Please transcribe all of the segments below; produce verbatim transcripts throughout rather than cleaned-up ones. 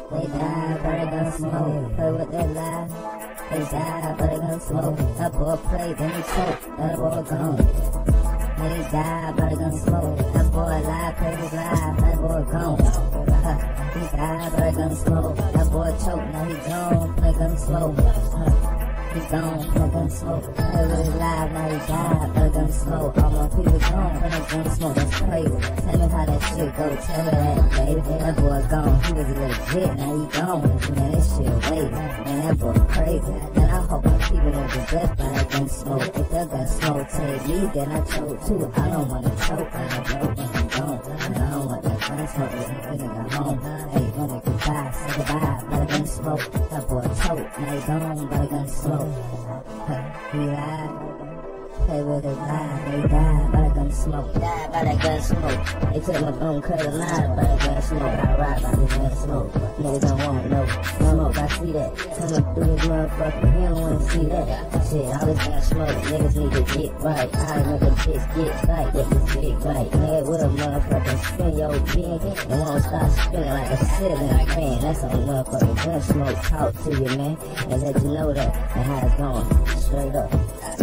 They die, but they gon' smoke. Play with that lie. They die, but they gon' smoke. That boy played, then he choked. That boy gone. They die, but they gon' smoke. That boy lie, play his lie. That boy gone. Uh, he died, but they gon' smoke. That boy choked, now he gone. Play gon' smoke. Uh, He gone, play gun smoke. Play with his life, now he died, play gun smoke. All my people gone, play gun smoke, that's crazy. Tell me how that shit go, tell me that, baby. That boy gone, he was legit, now he gone. Man, this shit waiting, man, that boy crazy. Then I hope my people don't get blessed by that gun smoke. If that gun smoke take me, then I choke too. I don't wanna choke, I don't when I'm gone. I don't want that gun smoke, this nigga home. Hey, when they can die, say goodbye, by the gun smoke. That boy choke, now he gone, by the gun smoke. He lied, play with his lie, they died by the gun smoke, died by that gun smoke. They took my phone, cut a line by the gun smoke. I ride by this gun smoke, niggas don't want no smoke, I see that. Coming through this motherfucker, he don't wanna see that. Shit, all this gun smoke, niggas need to get right. I make a bitch get right, with this big right. Nigga with a motherfucker spin your bean, and won't stop spinning like a ceiling fan. That's on motherfucking gun smoke, talk to you, man, and let you know that, and how it's going, straight up.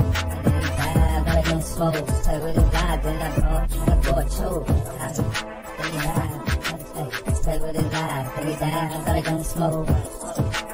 Gun smoke, play with his life, then that boy, that boy choke. Then he died, play with his life, then he died, but he gun smoke.